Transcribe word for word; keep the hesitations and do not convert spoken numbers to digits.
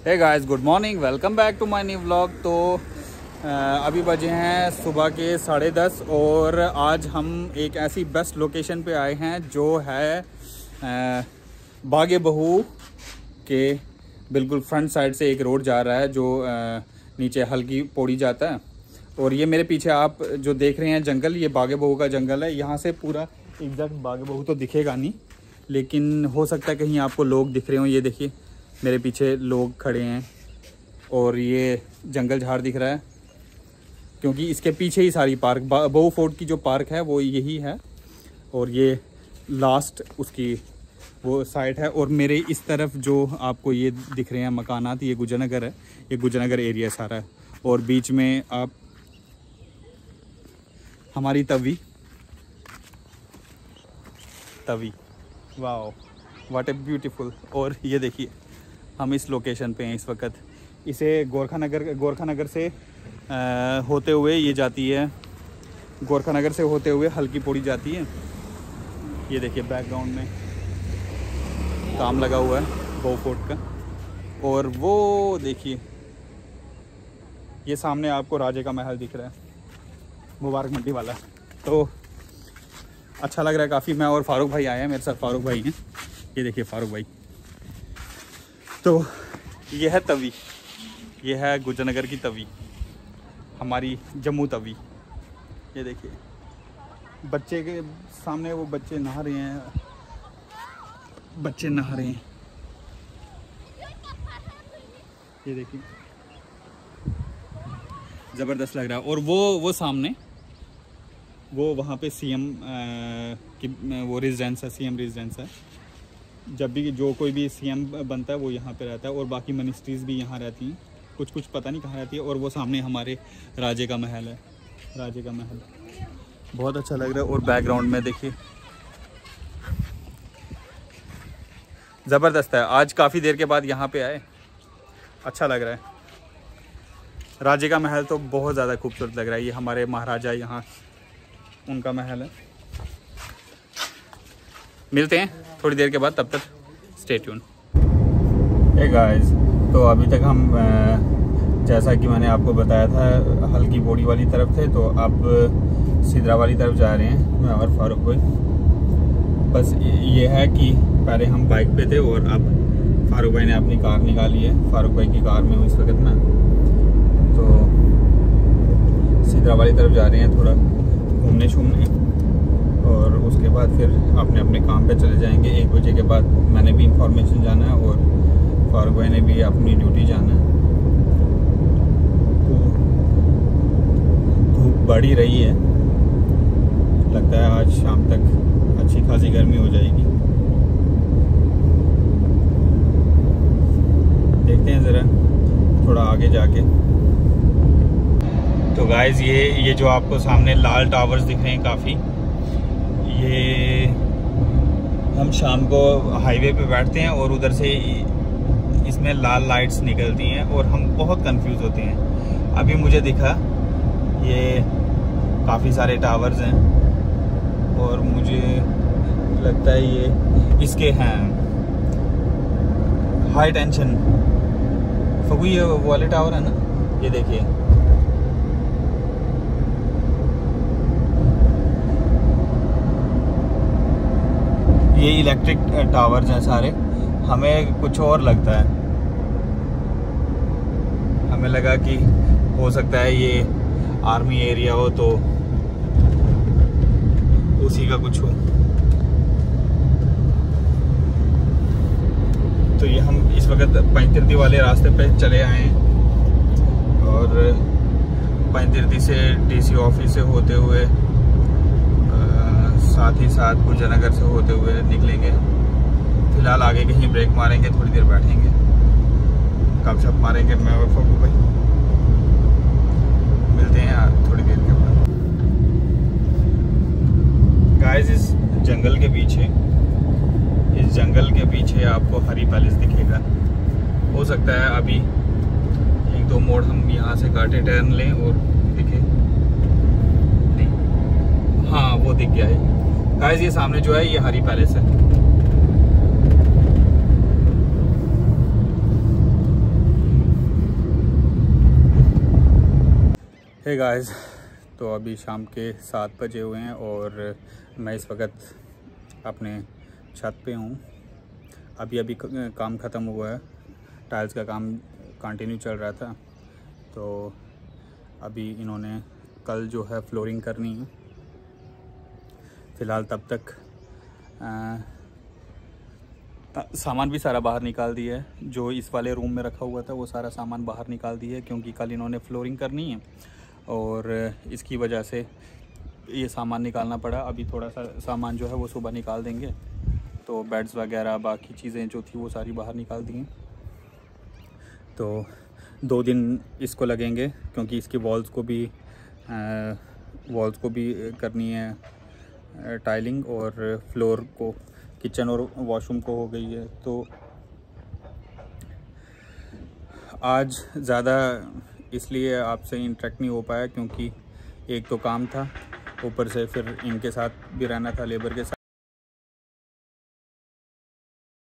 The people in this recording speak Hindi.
Hey guys, good morning, welcome back to my new vlog. तो आ, अभी बजे हैं सुबह के साढ़े दस और आज हम एक ऐसी बेस्ट लोकेशन पे आए हैं जो है आ, बागे बहू के बिल्कुल फ्रंट साइड से एक रोड जा रहा है जो आ, नीचे हल्की पौड़ी जाता है। और ये मेरे पीछे आप जो देख रहे हैं जंगल, ये बागे बहू का जंगल है। यहाँ से पूरा एग्जैक्ट बागे बहू तो दिखेगा नहीं, लेकिन हो सकता है कहीं आपको लोग दिख रहे हो। ये देखिए मेरे पीछे लोग खड़े हैं और ये जंगल झाड़ दिख रहा है क्योंकि इसके पीछे ही सारी पार्क, बहू फोर्ट की जो पार्क है वो यही है और ये लास्ट उसकी वो साइड है। और मेरे इस तरफ जो आपको ये दिख रहे हैं मकानात, ये गुजरनगर है, ये गुजरनगर एरिया सारा है। और बीच में आप हमारी Tawi Tawi wow, what a beautiful. और ये देखिए हम इस लोकेशन पे हैं इस वक्त। इसे गोरखा नगर गोरखा नगर से आ, होते हुए ये जाती है, गोरखा नगर से होते हुए हल्की पौड़ी जाती है। ये देखिए बैकग्राउंड में काम लगा हुआ है बहू फोर्ट का। और वो देखिए ये सामने आपको राजे का महल दिख रहा है, मुबारक मंडी वाला। तो अच्छा लग रहा है काफ़ी। मैं और फारूक भाई आए हैं, मेरे साथ फारूक भाई हैं। ये देखिए फारूक भाई। तो ये है तवी, ये है गुजरनगर की तवी, हमारी जम्मू तवी। ये देखिए बच्चे के सामने वो बच्चे नहा रहे हैं, बच्चे नहा रहे हैं। ये देखिए ज़बरदस्त लग रहा है। और वो वो सामने वो वहाँ पे सीएम की वो रेजिडेंस है, सीएम रेजिडेंस है। जब भी जो कोई भी सीएम बनता है वो यहाँ पे रहता है और बाकी मिनिस्ट्रीज़ भी यहाँ रहती हैं। कुछ कुछ पता नहीं कहाँ रहती है। और वो सामने हमारे राजे का महल है, राजे का महल बहुत अच्छा लग रहा है। और बैकग्राउंड में देखिए ज़बरदस्त है। आज काफ़ी देर के बाद यहाँ पे आए, अच्छा लग रहा है। राजे का महल तो बहुत ज़्यादा खूबसूरत लग रहा है। ये हमारे महाराजा यहाँ उनका महल है। मिलते हैं थोड़ी देर के बाद, तब तक स्टे ट्यून। हे गाइस, तो अभी तक हम जैसा कि मैंने आपको बताया था हल्की पौड़ी वाली तरफ थे, तो अब सिदरा वाली तरफ जा रहे हैं मैं और फारूक भाई। बस ये है कि पहले हम बाइक पे थे और अब फारूक भाई ने अपनी कार निकाली है। फारूक भाई की कार में हूँ इस वक्त मैं। तो सिदरा वाली तरफ जा रहे हैं थोड़ा घूमने शूमने और उसके बाद फिर अपने अपने काम पे चले जाएंगे। एक बजे के बाद मैंने भी इंफॉर्मेशन जाना है और फारूक भाई ने भी अपनी ड्यूटी जाना है। तो धूप बढ़ ही रही है, लगता है आज शाम तक अच्छी खासी गर्मी हो जाएगी। देखते हैं ज़रा थोड़ा आगे जाके। तो गाइस ये ये जो आपको सामने लाल टावर्स दिख रहे हैं काफ़ी, ये हम शाम को हाईवे पे बैठते हैं और उधर से इसमें लाल लाइट्स निकलती हैं और हम बहुत कंफ्यूज होते हैं। अभी मुझे दिखा ये काफ़ी सारे टावर्स हैं और मुझे लगता है ये इसके हैं हाई टेंशन फगू, ये वाले टावर है ना। ये देखिए ये इलेक्ट्रिक टावर्स हैं सारे। हमें कुछ और लगता है, हमें लगा कि हो सकता है ये आर्मी एरिया हो तो उसी का कुछ हो। तो ये हम इस वक्त पंचतीर्थी वाले रास्ते पे चले आए हैं और पंचतीर्थी से डीसी ऑफिस से होते हुए साथ ही साथ गुजरनगर से होते हुए निकलेंगे। फिलहाल आगे कहीं ब्रेक मारेंगे, थोड़ी देर बैठेंगे, गपशप मारेंगे मैं और फगू भाई। मिलते हैं थोड़ी देर के बाद। गाइस इस जंगल के पीछे इस जंगल के पीछे आपको हरी पैलेस दिखेगा। हो सकता है अभी एक दो मोड़ हम यहाँ से काटे, टर्न लें और दिखे नहीं। हाँ वो दिख गया है गाइस। ये सामने जो है ये हरी पैलेस है। हे गाइस, तो अभी शाम के सात बजे हुए हैं और मैं इस वक्त अपने छत पे हूँ। अभी अभी काम ख़त्म हुआ है, टाइल्स का काम कंटिन्यू चल रहा था। तो अभी इन्होंने कल जो है फ्लोरिंग करनी है। फ़िलहाल तब तक आ, सामान भी सारा बाहर निकाल दिया है। जो इस वाले रूम में रखा हुआ था वो सारा सामान बाहर निकाल दिया है, क्योंकि कल इन्होंने फ्लोरिंग करनी है और इसकी वजह से ये सामान निकालना पड़ा। अभी थोड़ा सा सामान जो है वो सुबह निकाल देंगे। तो बेड्स वगैरह बाकी चीज़ें जो थी वो सारी बाहर निकाल दी। तो दो दिन इसको लगेंगे, क्योंकि इसकी वॉल्स को भी वॉल्स को भी करनी है टाइलिंग, और फ्लोर को, किचन और वॉशरूम को हो गई है। तो आज ज़्यादा इसलिए आपसे इंटरेक्ट नहीं हो पाया, क्योंकि एक तो काम था, ऊपर से फिर इनके साथ भी रहना था, लेबर के साथ।